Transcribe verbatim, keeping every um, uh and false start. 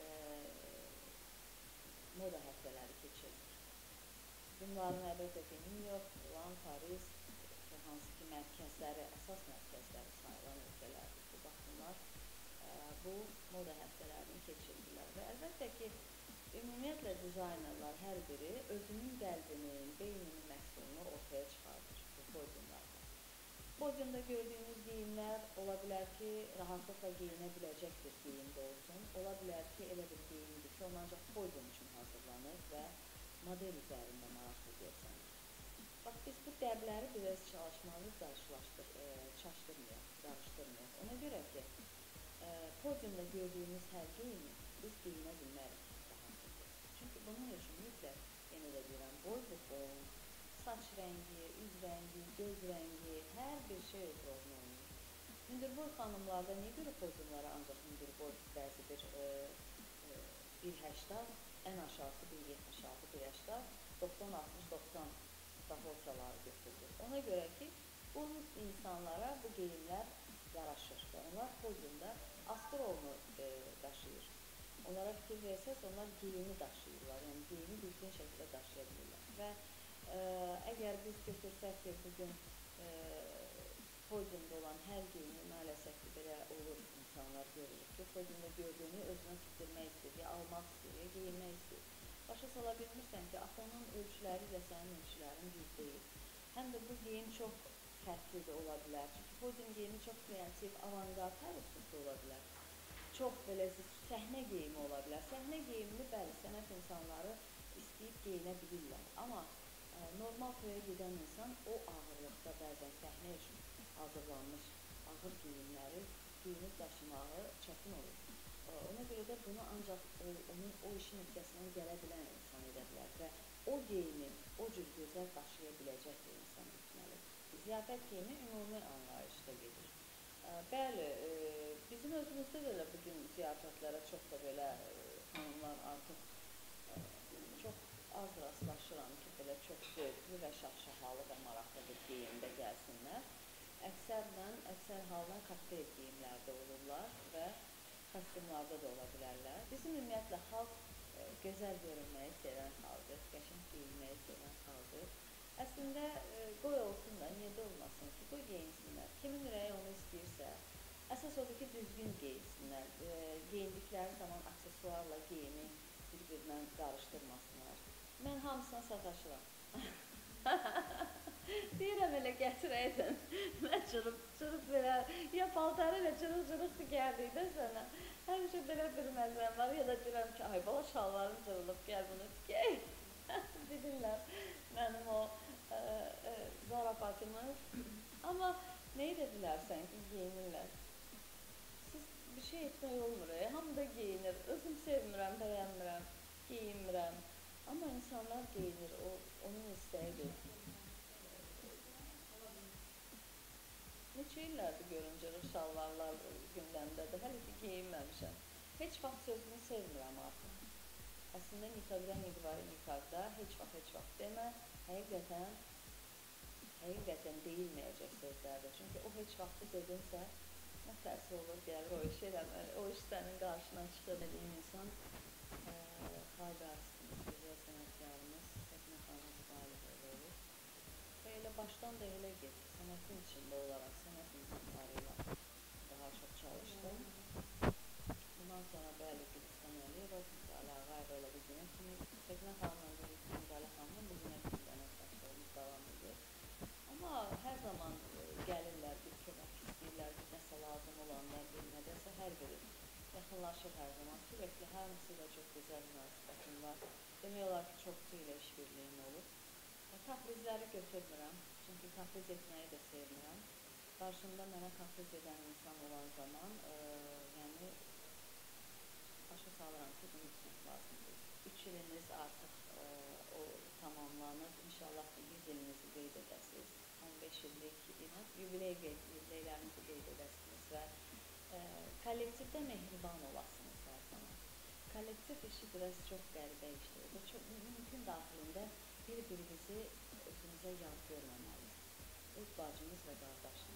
moda həftələri keçirilir. Bunların əlbəttə ki, New York, Milan, Paris ki, hansı ki mərkəzləri, əsas mərkəzləri sayılan ölkələrdir ki, bax bunlar bu moda həftələrini keçirdilər və əlbəttə ki, ümumiyyətlə dizaynerlər hər biri özünün qəlbinin, beyninin məhsulunu ortaya çıxardır bu podyumlarda. Podyumda gördüyünüz geyimlər ola bilər ki, rahatlıqla geyinə biləcək bir geyimdə olsun. Ola bilər ki, elə bir geyimdir ki, onu ancaq podyum üçün hazırlanır və model üzərində maraqlı görsənir. Bax, biz bu dəbləri biraz çalışmalıyıq, qarşılaşdır, e, çaşdırmayaq, qarışdırmayaq. Ona görə ki, e, podyumda gördüyümüz hər geyimi biz geyinə bilmərik rahatlıqla. Çünki bunun üçün mütləq, yenə də deyirəm, boy buxun, saç rəngi, üz rəngi, göz rəngi, hər bir şey öz rolunu oynayır. Hündürboy xanımlarda niyə görə podyumlara ancaq hündürboy bəzi bir e, e, bir həştad, ən aşağısı bir yetmiş altı, bir həştad, doxsan altmış doxsan proporsiyaları götürülür. Ona görə ki, bu insanlara bu geyimlər yaraşır və onlar podyumda asır rolunu e, daşıyır. Onlara fikir versəz, onlar geyimi daşıyırlar, yəni geyimi düzgün şəkildə daşıya bilirlər. Və e, əgər biz götürsək ki, bugün e, podyumda olan hər geyimi maalesef ki, belə olur, insanlar görür ki, podyumda gördüyünü özünə tuturmaq istəyir, ya almaq istəyir, ya geyinmək istəyir. Başa sala bilmirsən ki, axı onun ölçüləri ilə sənin ölçülərin düz deyil. Həm də bu geyim çox fərqli də ola bilər. Çünki podyum geyimi çox kreativ, avangard, hər üstündə ola bilər. Çox belə səhnə geyimi ola bilər. Səhnə geyimini bəli, sənət insanları istəyib geyinə bilirlər. Amma e, normal toya gedən insan o ağırlıqda bəzən səhnə üçün hazırlanmış ağır geyimləri geyinib daşımağı çətin olur. E, ona görə də bunu ancaq o, onun o işin üstəsindən gələ bilən insan edə bilər və o geyimi o cür gözəl daşıya biləcək bir insan etməlidir. Ziyafət geyimi ümumi anlayışda gedir. Bəli, bizim özümüzdə də bugün ziyafətlərə çox da belə xanımlar artıq çox az rastlaşıram ki, belə çox zövqlü və şaxşahalı və maraqlı bir geyimdə gəlsinlər. Əksərdən, əksər haldan kokteyl geyimlərdə olurlar və kostyumlarda da ola bilərlər. Bizim ümumiyyətlə xalq gözəl görünməyi sevən xalqdır, qəşəng geyinməyi sevən xalqdır. Əslində, qoy olsun da, niyə də olmasın ki, qoy geyinsinlər. Kimin ürəyi onu istəyirsə, əsas odur ki, düzgün geyinsinlər. E, geyindikləri zaman aksesuarla geyimi bir-birindən qarışdırmasınlar. Mən hamısına sataşıram. Deyirəm, elə gətirəydin. Mən çırıb, çırıb belə, ya paltarı ilə cırıq-cırıq gəldikdə sənə. Həmişə belə bir məzəm var, ya da deyirəm ki, ay bala şalvarım cırılıb, gəl bunu tikək. Bilirlər mənim o e, e, zarafatımı. Amma nə edə bilərsən ki, geyinirlər. Siz bir şey etmək olmur, e? Hamı da geyinir. Özüm sevmirəm, bəyənmirəm, geyinmirəm. Amma insanlar geyinir, o, onun istəyidir. Neçə illərdir görüncürük şalvarlar gündəmdədir, hələ ki geyinməmişəm. Heç vaxt sözünü sevmirəm artıq. Əslində, nikaqda, nikvari nikaqda heç vaxt, heç vaxt demə, həqiqətən, həqiqətən deyilməyəcək sözlərdir. Çünki o heç vaxtı dedinsə, nə tərsi olur, gəlir o iş eləmir. O iş sənin qarşına çıxır dediyin insan e, xalq artistimiz, gözəl sənətkarımız Səkinə xanım Salihova olur. Və elə başdan da elə gedir, sənətin içində olaraq, sənət insanları ilə daha çox çalışdım. Bundan sonra bəli, Gülüstan Əliyeva, Əli Ağayev elə bugünə kimi, Səkinə xanımla Əli xanımla bugünə kimi də əməkdaşlığımız davam edir. Amma hər zaman gəlirlər, bir kömək istəyirlər, bir nəsə lazım olanda, bir nədəsə hər biri yaxınlaşır hər zaman. Sürekli hamısı da çox gözəl münasibətim var. Demək olar ki, çoxsu ilə işbirliyim olub. Kaprizləri götürmürəm, çünki kapriz etməyi də sevmirəm. Qarşımda mənə kapriz edən insan olan zaman, e, yəni, başa salıram ki, bunu etmək lazımdır. Üç iliniz artıq e, o tamamlanıb, inşallah ki, yüz ilinizi qeyd edəsiniz. on beş illik yubiley yubileylərinizi qeyd edəsiniz və e, kollektivdə mehriban olasınız hər zaman. Kollektiv işi biraz çox qəribə işdir. Və çox mümkün daxilində bir-birinizi özünüzə yad görməməlisiniz. Öz bacınız və qardaşınız.